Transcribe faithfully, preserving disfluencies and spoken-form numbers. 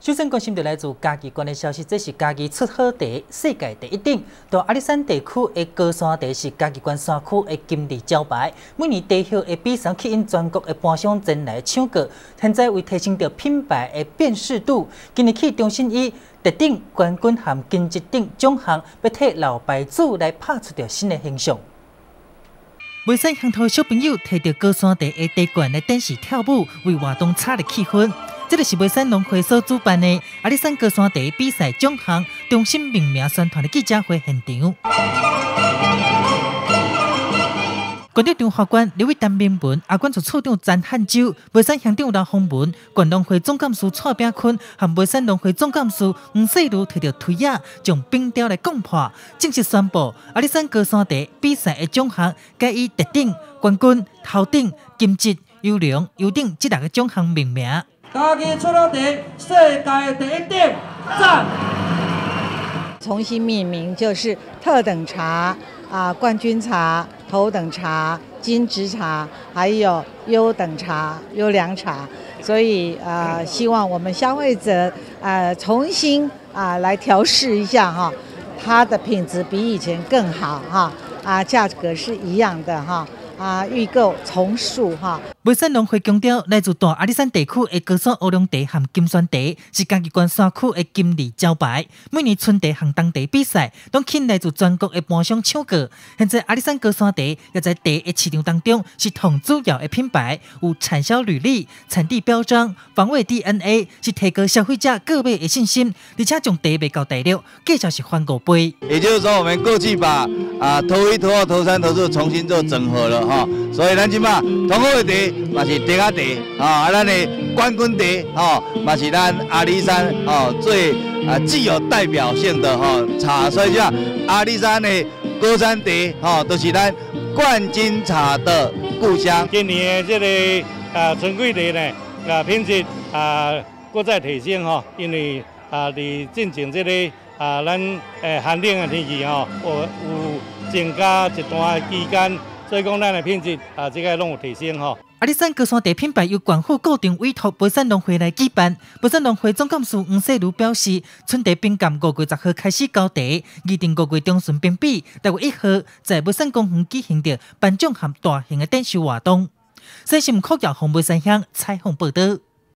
首先关心到来自嘉义县的消息，这是嘉义出好茶世界第一等。到阿里山地区的高山茶是嘉义县山区的金字招牌。每年茶叶的比赛吸引全国的盘商前来抢购。现在为提升到品牌的辨识度，今年起重新以特等、冠军和金质等奖项，要替老牌子来拍出条新的形象。袂使乡土小朋友摕到高山茶的茶罐来展示跳舞，为活动炒热气氛。这就是袂使农会所主办的阿里山高山茶比赛奖项中心命名宣传的记者会现场。县长张法官刘伟丹明文，阿管处处长詹汉洲，袂使乡长刘洪文，县农会总干事蔡炳坤和袂使农会总干事黄世如摕到推仔，将冰雕来攻破，正式宣布阿里山高山茶比赛的奖项改以特等、冠军、头等、金质、优良、优等这六个奖项命名。 嘉义出好茶世界第一等，赞！ 重新命名就是特等茶啊、冠军茶、头等茶、金质茶，还有优等茶、优良茶。所以啊、呃，希望我们消费者啊、呃、重新啊、呃、来调试一下哈，它的品质比以前更好哈啊，价格是一样的哈。啊，预购重塑哈！ 袂使农会强调，来自大阿里山地区的高山乌龙茶和金萱茶是嘉义县山区的金字招牌。每年春茶和冬茶比赛，都吸引来自全国的盘商抢购。现在阿里山高山茶也在茶的市场当中是同主要的品牌，有产销履历、产地标章、防伪 D N A， 是提高消费者购买的信心，而且将茶卖到大陆，介绍是翻五倍。 也就是说，我们过去把啊头一、头二、头三、头四重新做整合了。哈，所以咱即马同好的茶嘛是茶仔茶，啊，咱的冠军茶，吼嘛是咱阿里山哦最啊具有代表性的哈茶，所以讲阿里山的高山茶，吼都是咱冠军茶的故乡。 今年的这个啊春季茶呢，啊品质啊搁再提升吼，因为啊伫进前这个啊咱诶寒冷的天气吼，有有增加一段期间。所以讲，咱的品质啊，这个拢有提升吼。 阿里山高山茶品牌由县府固定委托培山农会来举办。培山农会总干事黄世如表示，春茶冰柑五月十号开始交茶，预定五月中旬评比，六月一号在培山公园举行着颁奖和大型的展示活动。西新闻科技红梅山乡采访报道。